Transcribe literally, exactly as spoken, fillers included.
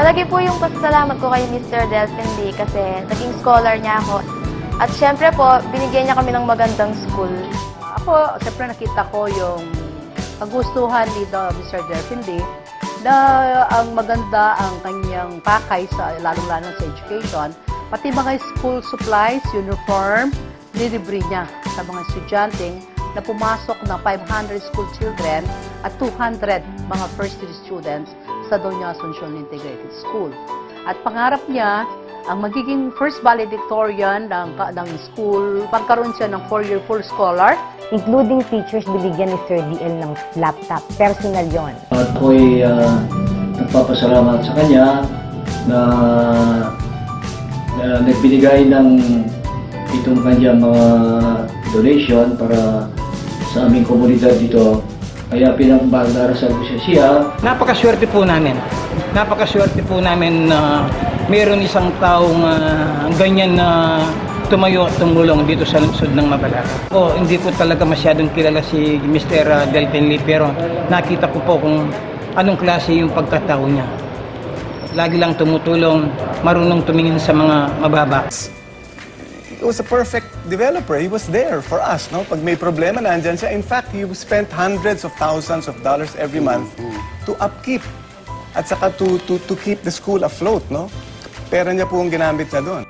Malaki po yung pasasalamat ko kay Mister Delphin Lee kasi naging scholar niya ako. At syempre po, binigyan niya kami ng magandang school. Ako, siyempre nakita ko yung kagustuhan ni Mister Delphin Lee na ang maganda ang kanyang pakay sa lalong-lalo sa education, pati mga school supplies, uniform, nilibre niya sa mga estudyanteng na pumasok ng five hundred school children at two hundred mga first year students sa Doña Asuncion Integrated School. At pangarap niya, ang magiging first valedictorian ng, ng school, pagkaroon siya ng four-year full scholar. Including teachers, binigyan ni Sir D L ng laptop. Personal yon. At ako'y uh, nagpapasalamat sa kanya na, na nagbinigay ng itong kanyang mga donation para sa aming komunidad dito. Kaya pinagdarasal ko siya siya. Napakaswerte po namin. Napakaswerte po namin na mayroon isang taong uh, ganyan na tumayo at tumulong dito sa lungsod ng Mabalacat. O, hindi ko talaga masyadong kilala si Mister Delphin Lee, pero nakita ko po kung anong klase yung pagkatao niya. Lagi lang tumutulong, marunong tumingin sa mga mababa. He was a perfect developer. He was there for us, no? Pag may problema, nandyan siya. In fact, he spent hundreds of thousands of dollars every month to upkeep at saka to, to, to keep the school afloat, no? Pera niya po ang ginamit niya doon.